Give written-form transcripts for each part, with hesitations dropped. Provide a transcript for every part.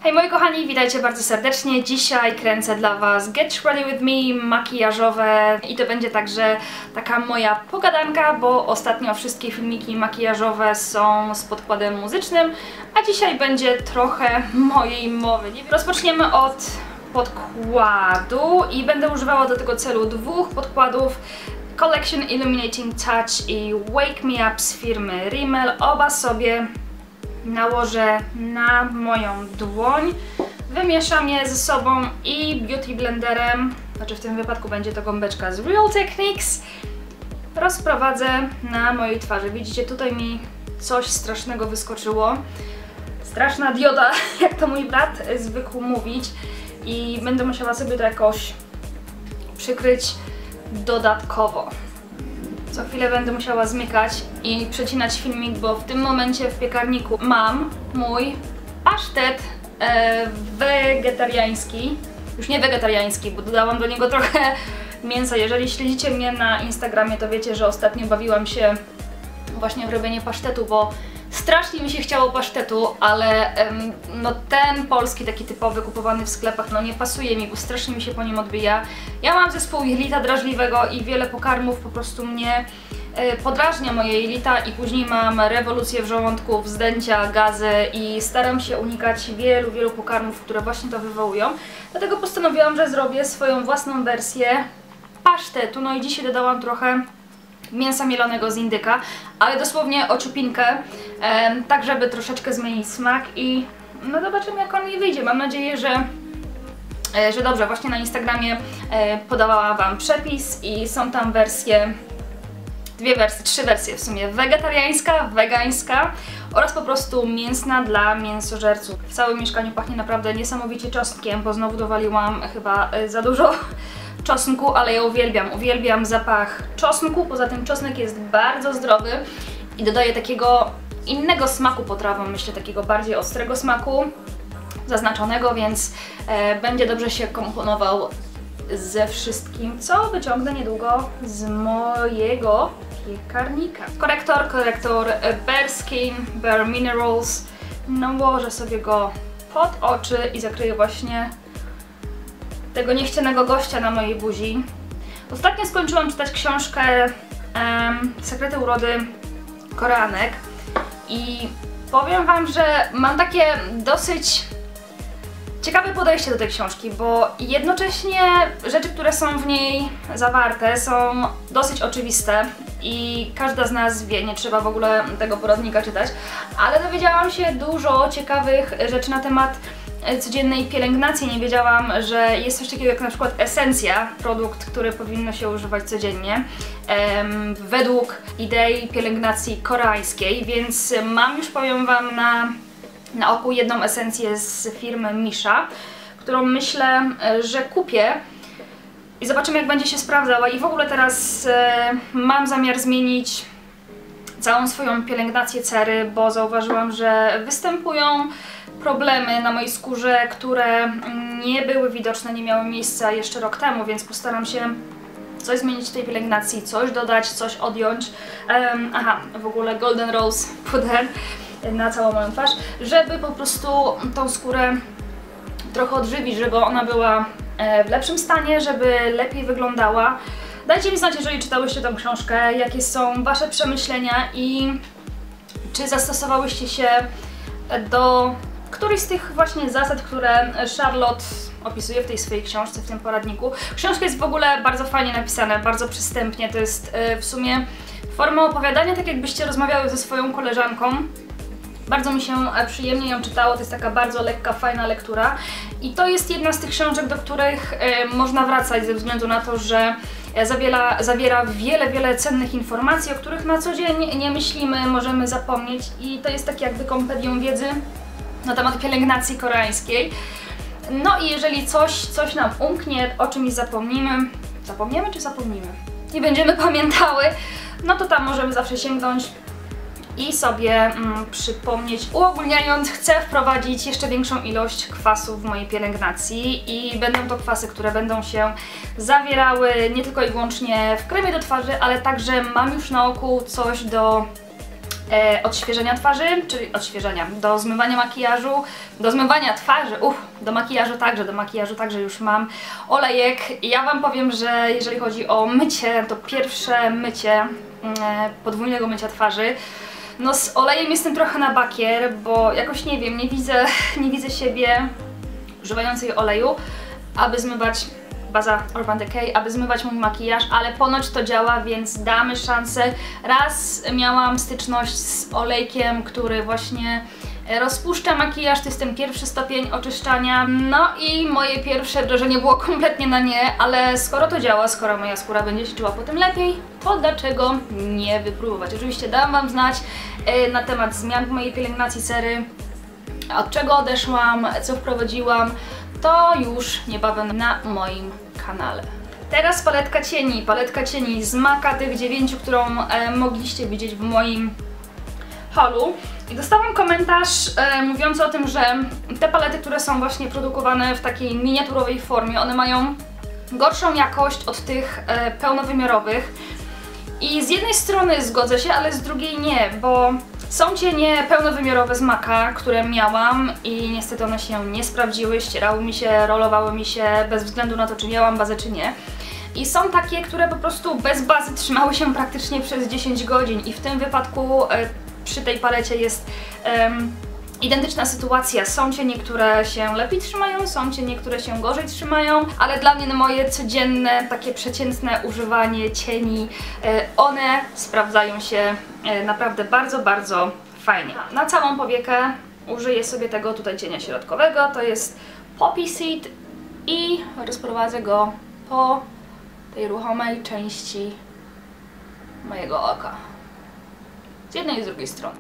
Hej moi kochani, witajcie bardzo serdecznie. Dzisiaj kręcę dla Was Get Ready With Me makijażowe i to będzie także taka moja pogadanka, bo ostatnio wszystkie filmiki makijażowe są z podkładem muzycznym, a dzisiaj będzie trochę mojej mowy. Rozpoczniemy od podkładu i będę używała do tego celu dwóch podkładów. Collection Illuminating Touch i Wake Me Up z firmy Rimmel. Oba sobie nałożę na moją dłoń, wymieszam je ze sobą i beauty blenderem, znaczy w tym wypadku będzie to gąbeczka z Real Techniques, rozprowadzę na mojej twarzy. Widzicie, tutaj mi coś strasznego wyskoczyło. Straszna dioda, jak to mój brat zwykł mówić, i będę musiała sobie to jakoś przykryć dodatkowo. Co chwilę będę musiała zmykać i przecinać filmik, bo w tym momencie w piekarniku mam mój pasztet wegetariański. Już nie wegetariański, bo dodałam do niego trochę mięsa. Jeżeli śledzicie mnie na Instagramie, to wiecie, że ostatnio bawiłam się właśnie w robienie pasztetu, bo strasznie mi się chciało pasztetu, ale no ten polski, taki typowy, kupowany w sklepach, no nie pasuje mi, bo strasznie mi się po nim odbija. Ja mam zespół jelita drażliwego i wiele pokarmów po prostu mnie podrażnia moje jelita i później mam rewolucję w żołądku, wzdęcia, gazy i staram się unikać wielu pokarmów, które właśnie to wywołują. Dlatego postanowiłam, że zrobię swoją własną wersję pasztetu. No i dzisiaj dodałam trochę mięsa mielonego z indyka, ale dosłownie o ciupinkę, tak żeby troszeczkę zmienić smak i no zobaczymy, jak on mi wyjdzie. Mam nadzieję, że dobrze. Właśnie na Instagramie podawała Wam przepis i są tam wersje, trzy wersje w sumie: wegetariańska, wegańska oraz po prostu mięsna dla mięsożerców. W całym mieszkaniu pachnie naprawdę niesamowicie czosnkiem, bo znowu dowaliłam chyba za dużo czosnku, ale ja uwielbiam zapach czosnku. Poza tym czosnek jest bardzo zdrowy i dodaje takiego innego smaku potrawom, myślę, takiego bardziej ostrego smaku, zaznaczonego, więc będzie dobrze się komponował ze wszystkim, co wyciągnę niedługo z mojego piekarnika. Korektor Bare Skin, Bare Minerals. Nałożę sobie go pod oczy i zakryję właśnie tego niechcianego gościa na mojej buzi. Ostatnio skończyłam czytać książkę Sekrety urody Koreanek i powiem Wam, że mam takie dosyć ciekawe podejście do tej książki, bo jednocześnie rzeczy, które są w niej zawarte, są dosyć oczywiste i każda z nas wie, nie trzeba w ogóle tego poradnika czytać, ale dowiedziałam się dużo ciekawych rzeczy na temat codziennej pielęgnacji. Nie wiedziałam, że jest coś takiego jak na przykład esencja, produkt, który powinno się używać codziennie według idei pielęgnacji koreańskiej, więc mam już, powiem Wam, na oku jedną esencję z firmy Misha, którą myślę, że kupię i zobaczymy, jak będzie się sprawdzała. I w ogóle teraz mam zamiar zmienić całą swoją pielęgnację cery, bo zauważyłam, że występują problemy na mojej skórze, które nie były widoczne, nie miały miejsca jeszcze rok temu, więc postaram się coś zmienić w tej pielęgnacji, coś dodać, coś odjąć. W ogóle Golden Rose puder na całą moją twarz, żeby po prostu tą skórę trochę odżywić, żeby ona była w lepszym stanie, żeby lepiej wyglądała. Dajcie mi znać, jeżeli czytałyście tę książkę, jakie są Wasze przemyślenia i czy zastosowałyście się do któryś z tych właśnie zasad, które Charlotte opisuje w tej swojej książce, w tym poradniku. Książka jest w ogóle bardzo fajnie napisana, bardzo przystępnie. To jest w sumie forma opowiadania, tak jakbyście rozmawiały ze swoją koleżanką. Bardzo mi się przyjemnie ją czytało, to jest taka bardzo lekka, fajna lektura i to jest jedna z tych książek, do których można wracać ze względu na to, że zawiera wiele cennych informacji, o których na co dzień nie myślimy, możemy zapomnieć, i to jest takie jakby kompendium wiedzy na temat pielęgnacji koreańskiej. No i jeżeli coś nam umknie, o czymś zapomnimy i będziemy pamiętały, no to tam możemy zawsze sięgnąć i sobie przypomnieć. Uogólniając, chcę wprowadzić jeszcze większą ilość kwasów w mojej pielęgnacji i będą to kwasy, które będą się zawierały nie tylko i wyłącznie w kremie do twarzy, ale także mam już na oku coś do odświeżenia twarzy, czyli odświeżenia, do zmywania makijażu, do zmywania twarzy, do makijażu także już mam olejek. I ja Wam powiem, że jeżeli chodzi o mycie, to pierwsze mycie podwójnego mycia twarzy, no z olejem jestem trochę na bakier, bo jakoś nie wiem, nie widzę siebie używającej oleju, aby zmywać, baza Urban Decay, aby zmywać mój makijaż, ale ponoć to działa, więc damy szansę. Raz miałam styczność z olejkiem, który właśnie rozpuszcza makijaż, to jest ten pierwszy stopień oczyszczania. No i moje pierwsze wrażenie było kompletnie na nie, ale skoro to działa, skoro moja skóra będzie się czuła po tym lepiej, to dlaczego nie wypróbować? Oczywiście dam Wam znać na temat zmian w mojej pielęgnacji cery, od czego odeszłam, co wprowadziłam, to już niebawem na moim kanale. Teraz paletka cieni z MAC'a, tych 9, którą mogliście widzieć w moim haulu. I dostałam komentarz mówiący o tym, że te palety, które są właśnie produkowane w takiej miniaturowej formie, one mają gorszą jakość od tych pełnowymiarowych. I z jednej strony zgodzę się, ale z drugiej nie, bo są cienie pełnowymiarowe z MAC'a, które miałam i niestety one się nie sprawdziły, ścierały mi się, rolowały mi się bez względu na to, czy miałam bazę, czy nie. I są takie, które po prostu bez bazy trzymały się praktycznie przez 10 godzin i w tym wypadku przy tej palecie jest identyczna sytuacja. Są cienie, które się lepiej trzymają, są cienie, które się gorzej trzymają, ale dla mnie na moje codzienne, takie przeciętne używanie cieni, one sprawdzają się naprawdę bardzo, bardzo fajnie. Na całą powiekę użyję sobie tego tutaj cienia środkowego, to jest Poppy Seed i rozprowadzę go po tej ruchomej części mojego oka. Z jednej i z drugiej strony.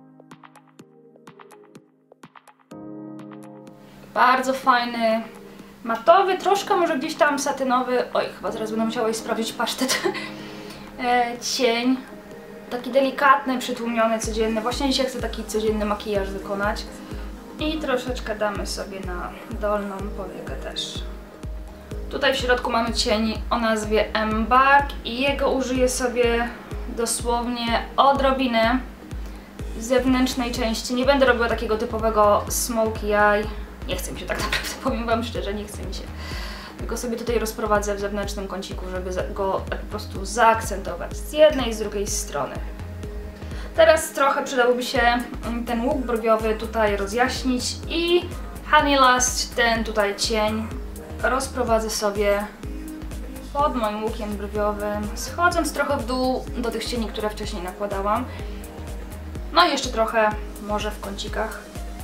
Bardzo fajny, matowy, troszkę może gdzieś tam satynowy, oj, chyba zaraz będę musiała sprawdzić pasztet, cień, taki delikatny, przytłumiony, codzienny. Właśnie dzisiaj chcę taki codzienny makijaż wykonać. I troszeczkę damy sobie na dolną powiekę też. Tutaj w środku mamy cień o nazwie Embark i jego użyję sobie dosłownie odrobinę zewnętrznej części. Nie będę robiła takiego typowego smokey eye. Nie chce mi się tak naprawdę, powiem Wam szczerze, nie chce mi się. Tylko sobie tutaj rozprowadzę w zewnętrznym kąciku, żeby go tak po prostu zaakcentować z jednej i z drugiej strony. Teraz trochę przydałby się ten łuk brwiowy tutaj rozjaśnić i Honey Lust, ten tutaj cień, rozprowadzę sobie pod moim łukiem brwiowym, schodząc trochę w dół do tych cieni, które wcześniej nakładałam. No i jeszcze trochę może w kącikach.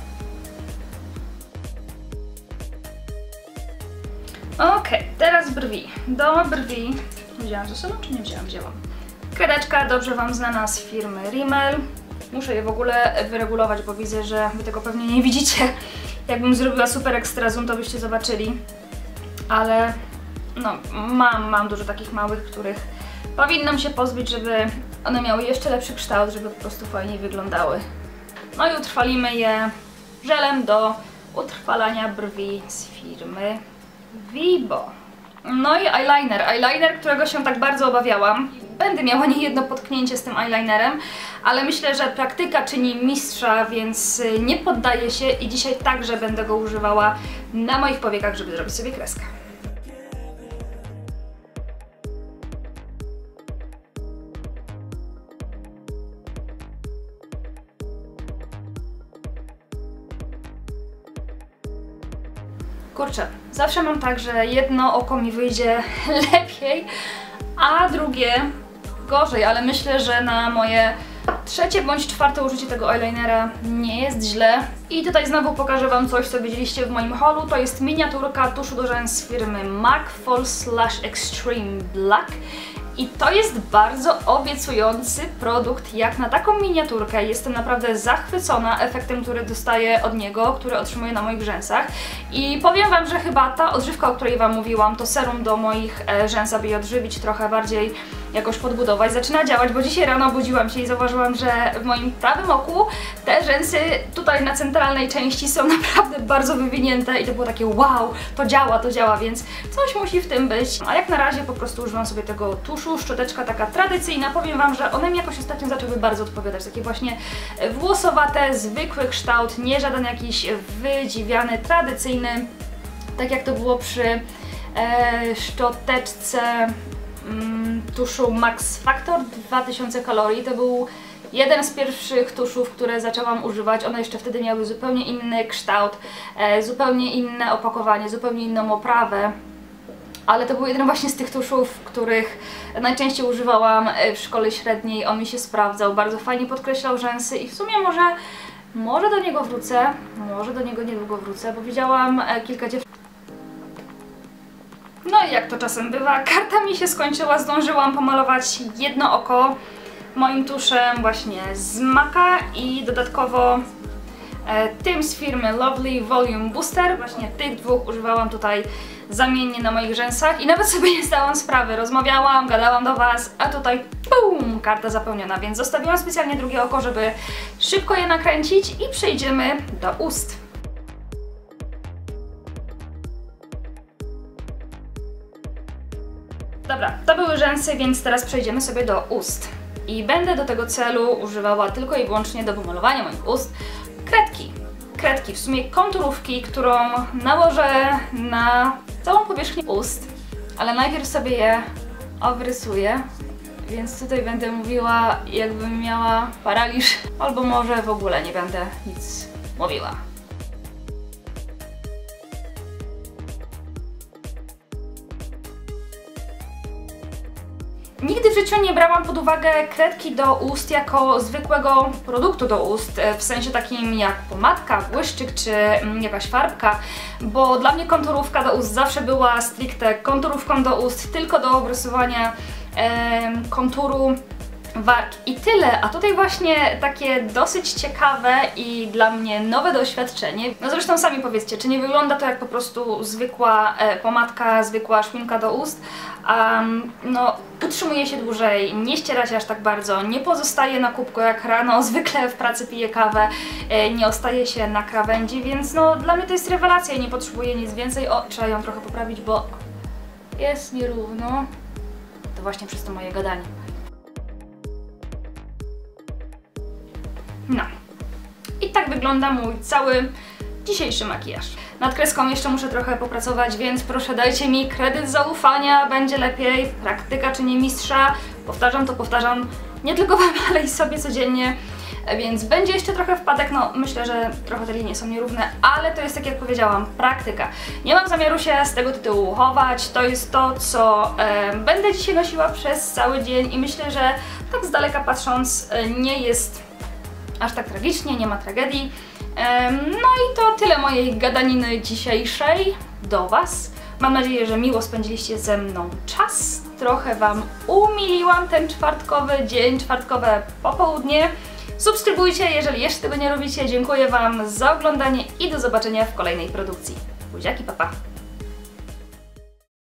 Ok, teraz brwi. Do brwi wzięłam ze sobą, czy nie wzięłam? Wzięłam. Kredeczka dobrze Wam znana z firmy Rimmel. Muszę je w ogóle wyregulować, bo widzę, że Wy tego pewnie nie widzicie. Jakbym zrobiła super extra zoom, to byście zobaczyli. Ale no, mam dużo takich małych, których powinnam się pozbyć, żeby one miały jeszcze lepszy kształt, żeby po prostu fajniej wyglądały. No i utrwalimy je żelem do utrwalania brwi z firmy Vibo. No i eyeliner, którego się tak bardzo obawiałam. Będę miała niejedno potknięcie z tym eyelinerem, ale myślę, że praktyka czyni mistrza, więc nie poddaję się i dzisiaj także będę go używała na moich powiekach, żeby zrobić sobie kreskę. Kurczę, zawsze mam tak, że jedno oko mi wyjdzie lepiej, a drugie gorzej, ale myślę, że na moje trzecie bądź czwarte użycie tego eyelinera nie jest źle. I tutaj znowu pokażę Wam coś, co widzieliście w moim haulu. To jest miniaturka tuszu do rzęs z firmy MAC False Lash Extreme Black. I to jest bardzo obiecujący produkt jak na taką miniaturkę. Jestem naprawdę zachwycona efektem, który dostaję od niego, który otrzymuję na moich rzęsach. I powiem Wam, że chyba ta odżywka, o której Wam mówiłam, to serum do moich rzęs, aby je odżywić trochę bardziej jakoś podbudować, zaczyna działać, bo dzisiaj rano obudziłam się i zauważyłam, że w moim prawym oku te rzęsy tutaj na centralnej części są naprawdę bardzo wywinięte i to było takie wow, to działa, więc coś musi w tym być. A jak na razie po prostu używam sobie tego tuszu, szczoteczka taka tradycyjna, powiem Wam, że one mi jakoś ostatnio zaczęły bardzo odpowiadać, takie właśnie włosowate, zwykły kształt, nie żaden jakiś wydziwiany, tradycyjny, tak jak to było przy szczoteczce tuszu Max Factor 2000 kalorii. To był jeden z pierwszych tuszów, które zaczęłam używać. One jeszcze wtedy miały zupełnie inny kształt, zupełnie inne opakowanie, zupełnie inną oprawę. Ale to był jeden właśnie z tych tuszów, których najczęściej używałam w szkole średniej. On mi się sprawdzał, bardzo fajnie podkreślał rzęsy i w sumie może do niego wrócę, może do niego niedługo wrócę, bo widziałam kilka dziewczyn. No i jak to czasem bywa, karta mi się skończyła, zdążyłam pomalować jedno oko moim tuszem właśnie z MAC'a i dodatkowo tym z firmy Lovely Volume Booster. Właśnie tych dwóch używałam tutaj zamiennie na moich rzęsach i nawet sobie nie zdałam sprawy. Rozmawiałam, gadałam do Was, a tutaj pum, karta zapełniona, więc zostawiłam specjalnie drugie oko, żeby szybko je nakręcić i przejdziemy do ust. Dobra, to były rzęsy, więc teraz przejdziemy sobie do ust. I będę do tego celu używała tylko i wyłącznie do pomalowania moich ust kredki. Kredki, w sumie konturówki, którą nałożę na całą powierzchnię ust, ale najpierw sobie je obrysuję, więc tutaj będę mówiła, jakbym miała paraliż, albo może w ogóle nie będę nic mówiła. Nigdy w życiu nie brałam pod uwagę kredki do ust jako zwykłego produktu do ust, w sensie takim jak pomadka, błyszczyk czy jakaś farbka, bo dla mnie konturówka do ust zawsze była stricte konturówką do ust, tylko do obrysowania konturu warg i tyle, a tutaj właśnie takie dosyć ciekawe i dla mnie nowe doświadczenie. No zresztą sami powiedzcie, czy nie wygląda to jak po prostu zwykła pomadka, zwykła szminka do ust, no utrzymuje się dłużej, nie ściera się aż tak bardzo, nie pozostaje na kubku jak rano, zwykle w pracy piję kawę, nie ostaje się na krawędzi, więc no dla mnie to jest rewelacja i nie potrzebuję nic więcej. O, trzeba ją trochę poprawić, bo jest nierówno. To właśnie przez to moje gadanie. No. I tak wygląda mój cały dzisiejszy makijaż. Nad kreską jeszcze muszę trochę popracować, więc proszę dajcie mi kredyt zaufania, będzie lepiej. Praktyka czyni mistrza. Powtarzam to, powtarzam nie tylko Wam, ale i sobie codziennie. Więc będzie jeszcze trochę wpadek, no myślę, że trochę te linie są nierówne, ale to jest tak jak powiedziałam, praktyka. Nie mam zamiaru się z tego tytułu chować, to jest to, co będę dzisiaj nosiła przez cały dzień i myślę, że tak z daleka patrząc nie jest aż tak tragicznie, nie ma tragedii. No i to tyle mojej gadaniny dzisiejszej do Was. Mam nadzieję, że miło spędziliście ze mną czas. Trochę Wam umiliłam ten czwartkowy dzień, czwartkowe popołudnie. Subskrybujcie, jeżeli jeszcze tego nie robicie. Dziękuję Wam za oglądanie i do zobaczenia w kolejnej produkcji. Buziaki, pa pa!